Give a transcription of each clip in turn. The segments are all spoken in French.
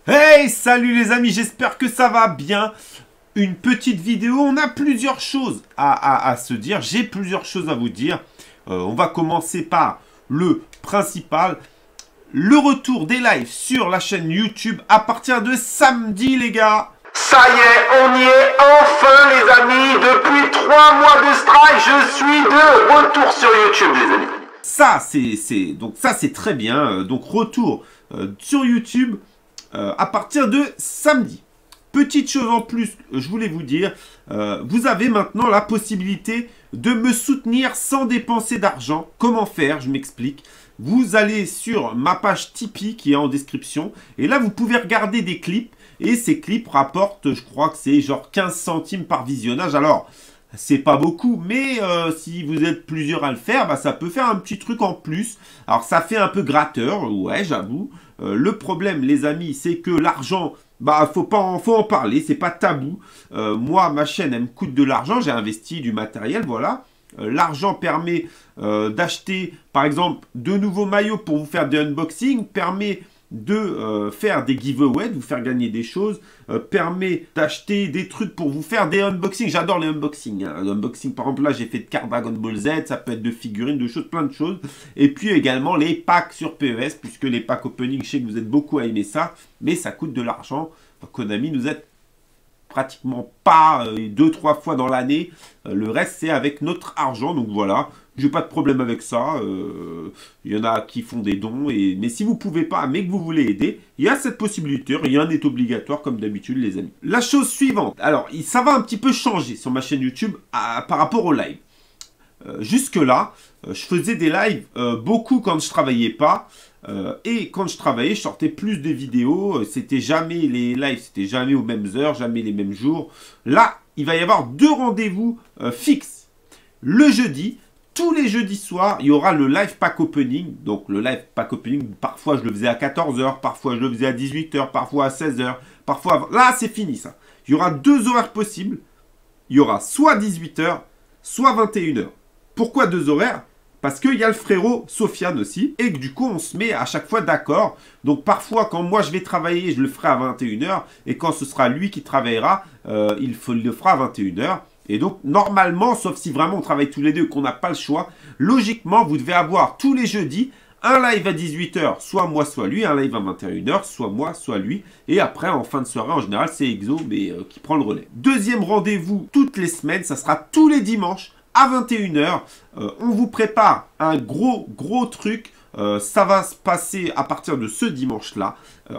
Hey, salut les amis, j'espère que ça va bien. Une petite vidéo, on a plusieurs choses à se dire. J'ai plusieurs choses à vous dire. On va commencer par le principal. Le retour des lives sur la chaîne YouTube à partir de samedi, les gars. Ça y est, on y est enfin les amis. Depuis 3 mois de strike, je suis de retour sur YouTube les amis. Ça c'est très bien. Donc retour sur YouTube à partir de samedi. Petite chose en plus, je voulais vous dire, vous avez maintenant la possibilité de me soutenir sans dépenser d'argent. Comment faire? Je m'explique. Vous allez sur ma page Tipeee qui est en description et là vous pouvez regarder des clips et ces clips rapportent, je crois que c'est genre 15 centimes par visionnage. Alors, c'est pas beaucoup, mais si vous êtes plusieurs à le faire, bah, ça peut faire un petit truc en plus. Alors ça fait un peu gratteur, ouais, j'avoue. Le problème, les amis, c'est que l'argent, bah faut en parler, c'est pas tabou. Moi, ma chaîne, elle me coûte de l'argent, j'ai investi du matériel, voilà. L'argent permet d'acheter, par exemple, de nouveaux maillots pour vous faire des unboxings, permet de faire des giveaways, de vous faire gagner des choses, permet d'acheter des trucs pour vous faire des unboxings. J'adore les unboxings. Hein. Unboxing, par exemple, là, j'ai fait de cartes Dragon Ball Z, ça peut être de figurines, de choses, plein de choses. Et puis également les packs sur PES, puisque les packs opening, je sais que vous êtes beaucoup à aimer ça, mais ça coûte de l'argent. Konami nous aide pratiquement pas 2-3 fois dans l'année. Le reste, c'est avec notre argent. Donc voilà, j'ai pas de problème avec ça. Il y en a qui font des dons. Mais si vous pouvez pas, mais que vous voulez aider, il y a cette possibilité. Rien n'est obligatoire comme d'habitude, les amis. La chose suivante. Alors, ça va un petit peu changer sur ma chaîne YouTube par rapport au live. Jusque-là, je faisais des lives beaucoup quand je travaillais pas. Et quand je travaillais, je sortais plus de vidéos. C'était jamais les lives, c'était jamais aux mêmes heures, jamais les mêmes jours. Là, il va y avoir 2 rendez-vous fixes. Le jeudi, tous les jeudis soirs, il y aura le live pack opening. Donc le live pack opening, parfois je le faisais à 14 h, parfois je le faisais à 18 h, parfois à 16 h, parfois... Là, c'est fini ça. Il y aura 2 horaires possibles. Il y aura soit 18 h, soit 21 h. Pourquoi 2 horaires? Parce qu'il y a le frérot Sofiane aussi, et que du coup, on se met à chaque fois d'accord. Donc parfois, quand moi je vais travailler, je le ferai à 21 h, et quand ce sera lui qui travaillera, il le fera à 21 h. Et donc, normalement, sauf si vraiment on travaille tous les deux, qu'on n'a pas le choix, logiquement, vous devez avoir tous les jeudis un live à 18 h, soit moi, soit lui, un live à 21 h, soit moi, soit lui. Et après, en fin de soirée, en général, c'est Exo mais, qui prend le relais. Deuxième rendez-vous toutes les semaines, ça sera tous les dimanches. À 21 h, on vous prépare un gros truc. Ça va se passer à partir de ce dimanche-là,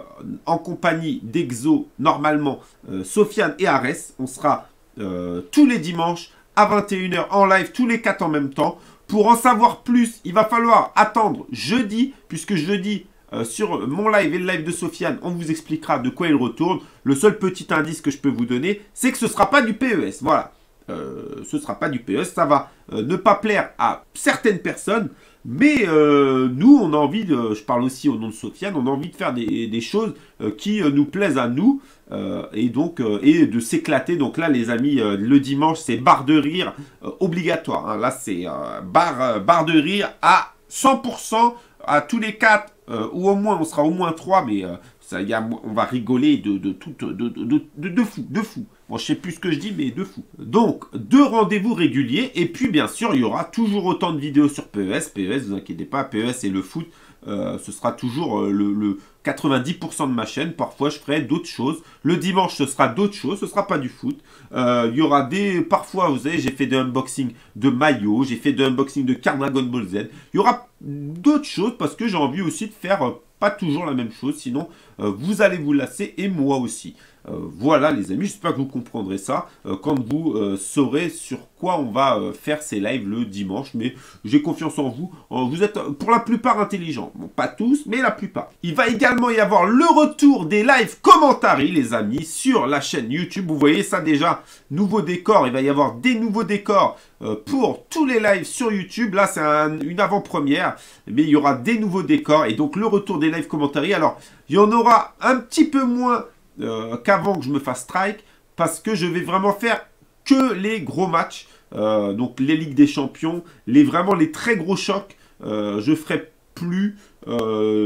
en compagnie d'Exo, normalement, Sofiane et Arès. On sera tous les dimanches à 21 h en live, tous les 4 en même temps. Pour en savoir plus, il va falloir attendre jeudi, puisque jeudi, sur mon live et le live de Sofiane, on vous expliquera de quoi il retourne. Le seul petit indice que je peux vous donner, c'est que ce ne sera pas du PES. Voilà. Ce ne sera pas du PES, ça va ne pas plaire à certaines personnes, mais nous, on a envie, je parle aussi au nom de Sofiane, on a envie de faire des choses qui nous plaisent à nous, et de s'éclater. Donc là, les amis, le dimanche, c'est barre de rire obligatoire. Hein. Là, c'est barre de rire à 100%, à tous les 4, ou au moins, on sera au moins 3, mais on va rigoler de fou. Bon, je sais plus ce que je dis, mais de fou. Donc, 2 rendez-vous réguliers. Et puis, bien sûr, il y aura toujours autant de vidéos sur PES. PES, vous inquiétez pas, PES et le foot, ce sera toujours le 90% de ma chaîne. Parfois, je ferai d'autres choses. Le dimanche, ce sera d'autres choses. Ce sera pas du foot. Il y aura parfois, vous savez, j'ai fait des unboxings de maillots. J'ai fait des unboxings de cartes Dragon Ball Z. Il y aura d'autres choses parce que j'ai envie aussi de faire... pas toujours la même chose, sinon vous allez vous lasser et moi aussi. Voilà les amis, j'espère que vous comprendrez ça quand vous saurez sur quoi on va faire ces lives le dimanche. Mais j'ai confiance en vous, vous êtes pour la plupart intelligents. Bon, pas tous, mais la plupart. Il va également y avoir le retour des lives commentaries les amis sur la chaîne YouTube. Vous voyez ça déjà, nouveau décor, il va y avoir des nouveaux décors pour tous les lives sur YouTube. Là c'est une avant-première, mais il y aura des nouveaux décors et donc le retour des lives commentaries. Alors il y en aura un petit peu moins qu'avant que je me fasse strike, parce que je vais vraiment faire que les gros matchs, donc les Ligues des Champions, vraiment les très gros chocs. Je ferai plus de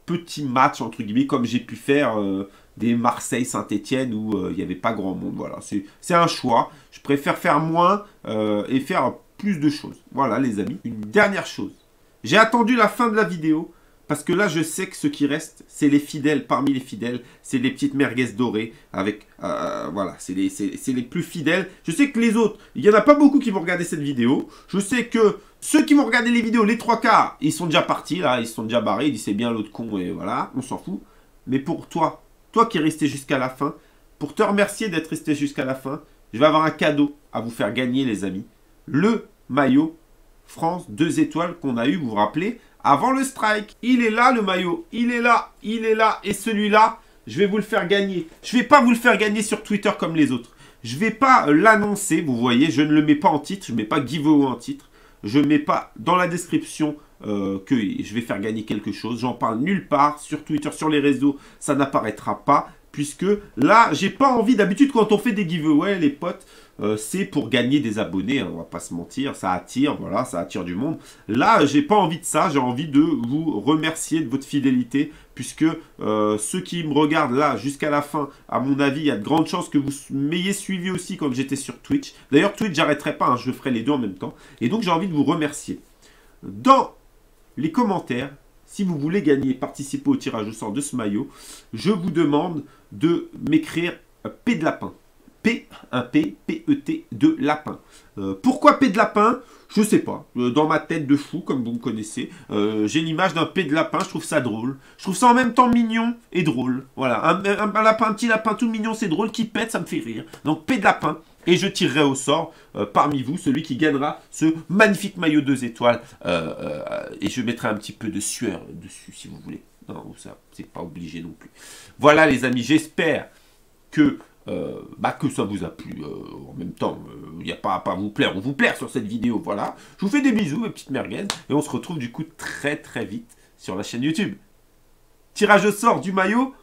petits matchs, entre guillemets, comme j'ai pu faire des Marseille-Saint-Etienne où il n'y avait pas grand monde. Voilà, c'est un choix. Je préfère faire moins et faire plus de choses. Voilà, les amis. Une dernière chose. J'ai attendu la fin de la vidéo parce que là, je sais que ce qui reste, c'est les fidèles. Parmi les fidèles, c'est les petites merguez dorées avec... voilà, c'est les plus fidèles. Je sais que les autres, il n'y en a pas beaucoup qui vont regarder cette vidéo. Je sais que ceux qui vont regarder les vidéos, les 3/4, ils sont déjà partis, là. Ils sont déjà barrés. Ils disent c'est bien l'autre con et voilà, on s'en fout. Mais pour toi qui es resté jusqu'à la fin, pour te remercier d'être resté jusqu'à la fin, je vais avoir un cadeau à vous faire gagner, les amis. Le maillot France 2 étoiles qu'on a eu, vous vous rappelez, avant le strike. Il est là, le maillot. Il est là, il est là. Et celui-là, je vais vous le faire gagner. Je ne vais pas vous le faire gagner sur Twitter comme les autres. Je ne vais pas l'annoncer, vous voyez, je ne le mets pas en titre. Je ne mets pas giveaway en titre. Je ne mets pas dans la description que je vais faire gagner quelque chose. J'en parle nulle part. Sur Twitter, sur les réseaux, ça n'apparaîtra pas. Puisque là, j'ai pas envie. D'habitude, quand on fait des giveaways, les potes, c'est pour gagner des abonnés. Hein, on va pas se mentir. Ça attire, voilà, ça attire du monde. Là, j'ai pas envie de ça. J'ai envie de vous remercier de votre fidélité. Puisque ceux qui me regardent là jusqu'à la fin, à mon avis, il y a de grandes chances que vous m'ayez suivi aussi quand j'étais sur Twitch. D'ailleurs, Twitch, j'arrêterai pas. Hein, je ferai les deux en même temps. Et donc, j'ai envie de vous remercier. Dans les commentaires, si vous voulez gagner et participer au tirage au sort de ce maillot, je vous demande de m'écrire P de lapin. P, un P, P-E-T de lapin. Pourquoi P de lapin? Je sais pas. Dans ma tête de fou, comme vous me connaissez, j'ai l'image d'un P de lapin, je trouve ça drôle. Je trouve ça en même temps mignon et drôle. Voilà, un lapin, un petit lapin tout mignon, c'est drôle, qui pète, ça me fait rire. Donc P de lapin. Et je tirerai au sort parmi vous celui qui gagnera ce magnifique maillot 2 étoiles. Et je mettrai un petit peu de sueur dessus si vous voulez. Non, ça, c'est pas obligé non plus. Voilà les amis, j'espère que ça vous a plu. En même temps, il n'y a pas à pas vous plaire. On vous plaire sur cette vidéo, voilà. Je vous fais des bisous, mes petites merguez. Et on se retrouve du coup très très vite sur la chaîne YouTube. Tirage au sort du maillot.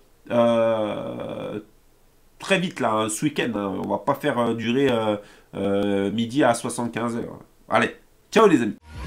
Très vite là, hein, ce week-end, hein, on va pas faire durer midi à 75 heures. Allez, ciao les amis.